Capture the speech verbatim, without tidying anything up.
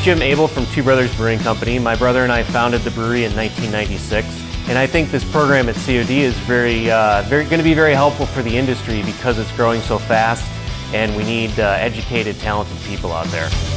Jim Ebel from Two Brothers Brewing Company. My brother and I founded the brewery in nineteen ninety-six. And I think this program at C O D is very, uh, very going to be very helpful for the industry because it's growing so fast and we need uh, educated, talented people out there.